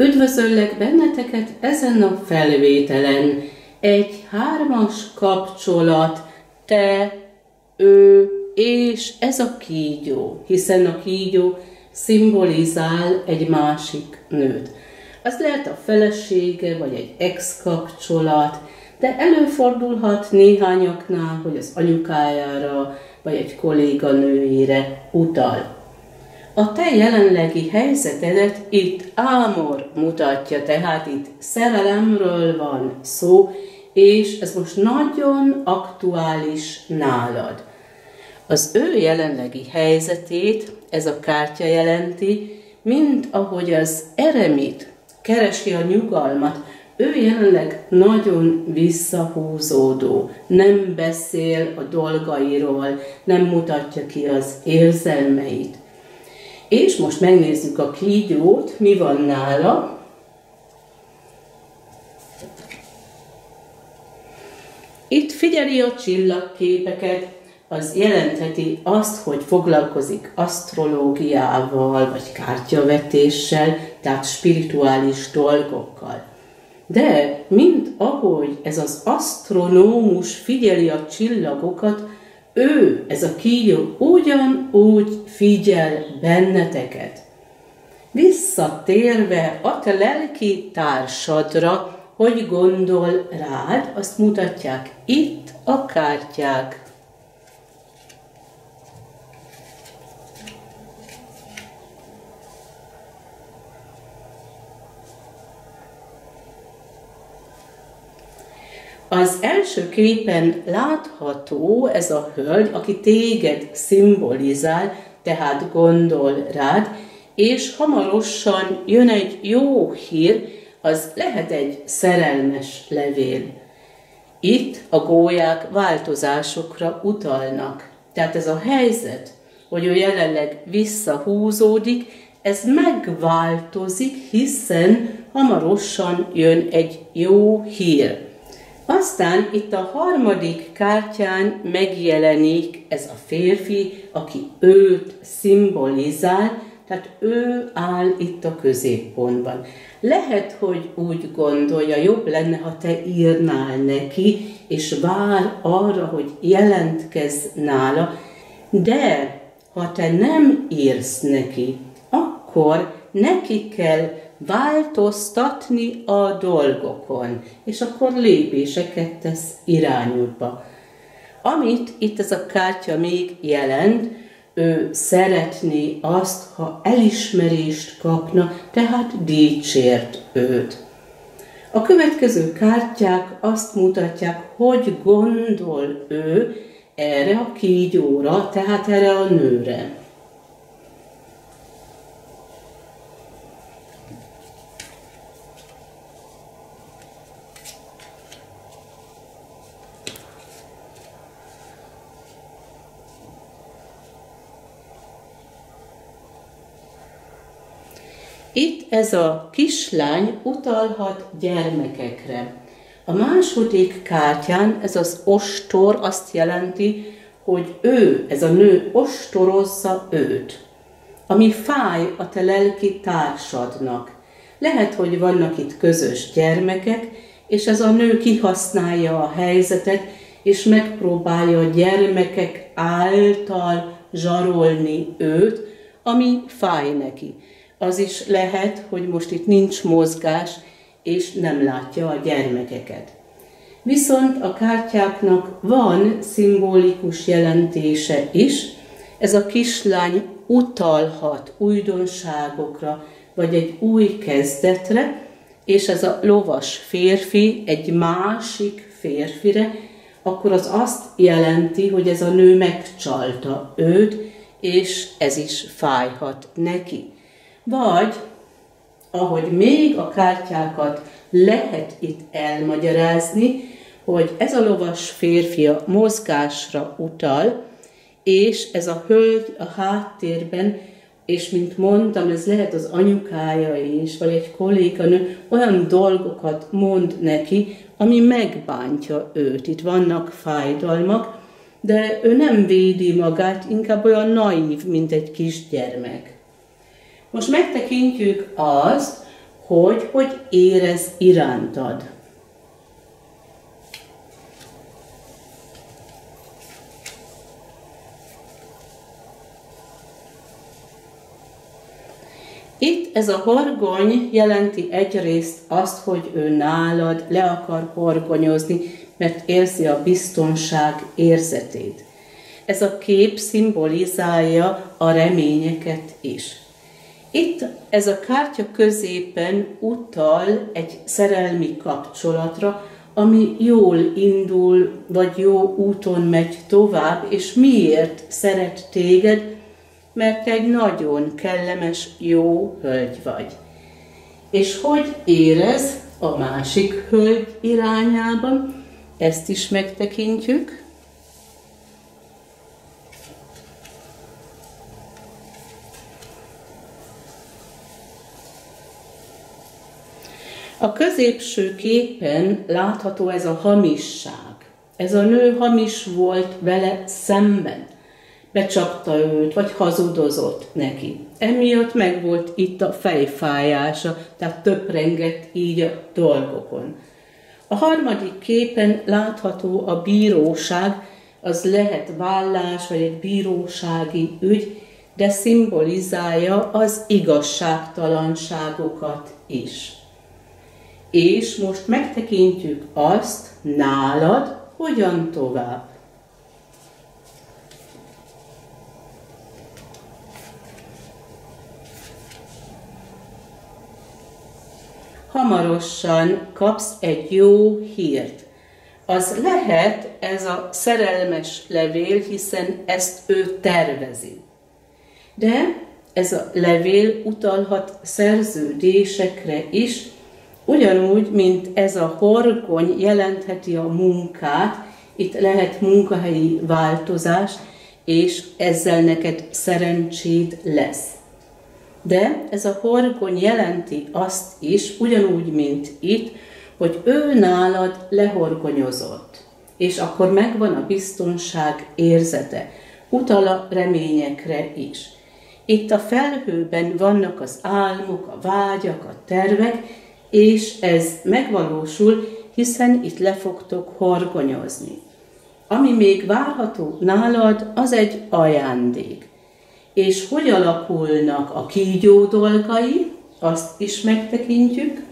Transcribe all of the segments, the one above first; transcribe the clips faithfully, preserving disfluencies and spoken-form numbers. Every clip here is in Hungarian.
Üdvözöllek benneteket ezen a felvételen. Egy hármas kapcsolat, te, ő és ez a kígyó, hiszen a kígyó szimbolizál egy másik nőt. Az lehet a felesége, vagy egy ex-kapcsolat, de előfordulhat néhányaknál, hogy az anyukájára, vagy egy kolléganőjére utal. A te jelenlegi helyzetedet itt Ámor mutatja, tehát itt szerelemről van szó, és ez most nagyon aktuális nálad. Az ő jelenlegi helyzetét ez a kártya jelenti, mint ahogy az eremit keresi a nyugalmat, ő jelenleg nagyon visszahúzódó, nem beszél a dolgairól, nem mutatja ki az érzelmeit. És most megnézzük a kígyót, mi van nála. Itt figyeli a csillagképeket, az jelentheti azt, hogy foglalkozik asztrológiával, vagy kártyavetéssel, tehát spirituális dolgokkal. De, mint ahogy ez az asztronómus figyeli a csillagokat, ő, ez a kígyó ugyanúgy figyel benneteket. Visszatérve a te lelki társadra, hogy gondol rád, azt mutatják itt a kártyák. Az első képen látható ez a hölgy, aki téged szimbolizál, tehát gondol rád, és hamarosan jön egy jó hír, az lehet egy szerelmes levél. Itt a gólyák változásokra utalnak. Tehát ez a helyzet, hogy ő jelenleg visszahúzódik, ez megváltozik, hiszen hamarosan jön egy jó hír. Aztán itt a harmadik kártyán megjelenik ez a férfi, aki őt szimbolizál, tehát ő áll itt a középpontban. Lehet, hogy úgy gondolja, jobb lenne, ha te írnál neki, és vár arra, hogy jelentkezz nála, de ha te nem írsz neki, akkor neki kell változtatni a dolgokon, és akkor lépéseket tesz irányútba. Amit itt ez a kártya még jelent, ő szeretné azt, ha elismerést kapna, tehát dicsért őt. A következő kártyák azt mutatják, hogy gondol ő erre a kígyóra, tehát erre a nőre. Itt ez a kislány utalhat gyermekekre. A második kártyán ez az ostor azt jelenti, hogy ő, ez a nő ostorozza őt, ami fáj a te lelki társadnak. Lehet, hogy vannak itt közös gyermekek, és ez a nő kihasználja a helyzetet, és megpróbálja a gyermekek által zsarolni őt, ami fáj neki. Az is lehet, hogy most itt nincs mozgás, és nem látja a gyermekeket. Viszont a kártyáknak van szimbolikus jelentése is. Ez a kislány utalhat újdonságokra, vagy egy új kezdetre, és ez a lovas férfi egy másik férfire, akkor az azt jelenti, hogy ez a nő megcsalta őt, és ez is fájhat neki. Vagy, ahogy még a kártyákat lehet itt elmagyarázni, hogy ez a lovas férfi a mozgásra utal, és ez a hölgy a háttérben, és mint mondtam, ez lehet az anyukája is, vagy egy kolléganő, olyan dolgokat mond neki, ami megbántja őt. Itt vannak fájdalmak, de ő nem védi magát, inkább olyan naív, mint egy kisgyermek. Most megtekintjük azt, hogy hogy érez irántad. Itt ez a horgony jelenti egyrészt azt, hogy ő nálad le akar horgonyozni, mert érzi a biztonság érzetét. Ez a kép szimbolizálja a reményeket is. Itt ez a kártya középen utal egy szerelmi kapcsolatra, ami jól indul, vagy jó úton megy tovább, és miért szeret téged? Mert egy nagyon kellemes, jó hölgy vagy. És hogy érez a másik hölgy irányában, ezt is megtekintjük. A középső képen látható ez a hamisság. Ez a nő hamis volt vele szemben. Becsapta őt, vagy hazudozott neki. Emiatt megvolt itt a fejfájása, tehát töprengett így a dolgokon. A harmadik képen látható a bíróság, az lehet vállás, vagy egy bírósági ügy, de szimbolizálja az igazságtalanságokat is. És most megtekintjük azt, nálad hogyan tovább. Hamarosan kapsz egy jó hírt. Az lehet ez a szerelmes levél, hiszen ezt ő tervezi. De ez a levél utalhat szerződésekre is, ugyanúgy, mint ez a horgony jelentheti a munkát, itt lehet munkahelyi változás, és ezzel neked szerencséd lesz. De ez a horgony jelenti azt is, ugyanúgy, mint itt, hogy ő nálad lehorgonyozott, és akkor megvan a biztonság érzete, utal a reményekre is. Itt a felhőben vannak az álmok, a vágyak, a tervek, és ez megvalósul, hiszen itt le fogtok horgonyozni. Ami még várható nálad, az egy ajándék. És hogy alakulnak a kígyó dolgai, azt is megtekintjük.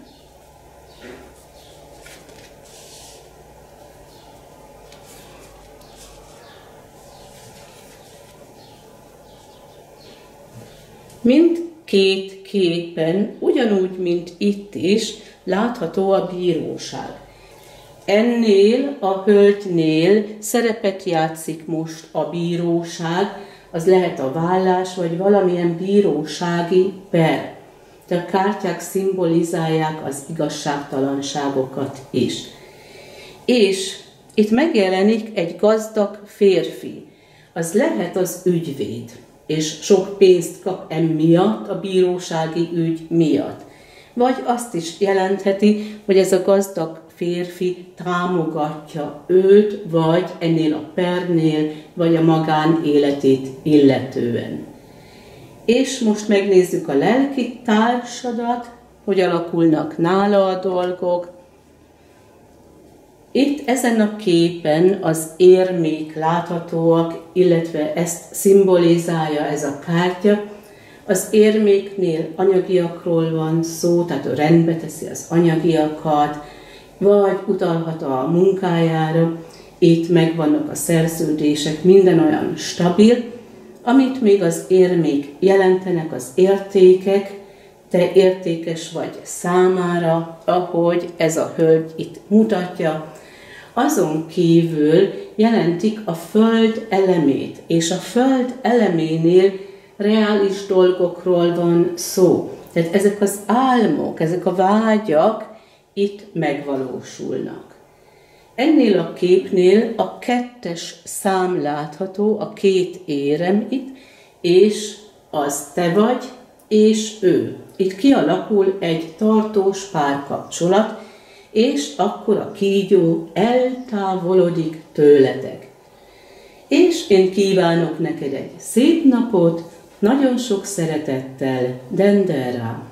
Mindkét képen, ugyanúgy, mint itt is, látható a bíróság. Ennél a hölgynél szerepet játszik most a bíróság, az lehet a vállás, vagy valamilyen bírósági per. De a kártyák szimbolizálják az igazságtalanságokat is. És itt megjelenik egy gazdag férfi. Az lehet az ügyvéd, és sok pénzt kap emiatt, a bírósági ügy miatt. Vagy azt is jelentheti, hogy ez a gazdag férfi támogatja őt, vagy ennél a pernél, vagy a magánéletét illetően. És most megnézzük a lelki társadat, hogy alakulnak nála a dolgok. Itt ezen a képen az érmék láthatóak, illetve ezt szimbolizálja ez a kártya. Az érméknél anyagiakról van szó, tehát ő rendbe teszi az anyagiakat, vagy utalhat a munkájára, itt megvannak a szerződések, minden olyan stabil, amit még az érmék jelentenek, az értékek, te értékes vagy számára, ahogy ez a hölgy itt mutatja. Azon kívül jelentik a föld elemét, és a föld eleménél reális dolgokról van szó. Tehát ezek az álmok, ezek a vágyak itt megvalósulnak. Ennél a képnél a kettes szám látható, a két érem itt, és az te vagy, és ő. Itt kialakul egy tartós párkapcsolat, és akkor a kígyó eltávolodik tőletek. És én kívánok neked egy szép napot, nagyon sok szeretettel, Denderá.